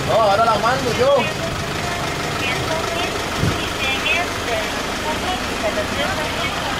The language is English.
No, ahora la mando yo. Diseños de los puntos de la